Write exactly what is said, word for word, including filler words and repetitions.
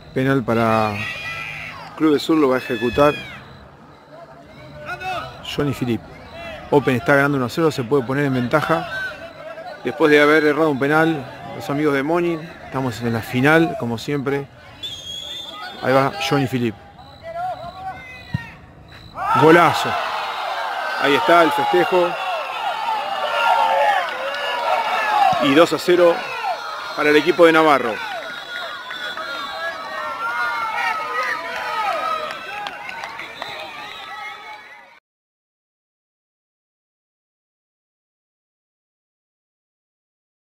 Penal para Club de Sur, lo va a ejecutar Johnny Philippe. Open está ganando uno a cero, se puede poner en ventaja. Después de haber errado un penal, los amigos de Monin, estamos en la final, como siempre. Ahí va Johnny Philippe. Golazo. Ahí está el festejo. Y dos a cero para el equipo de Navarro.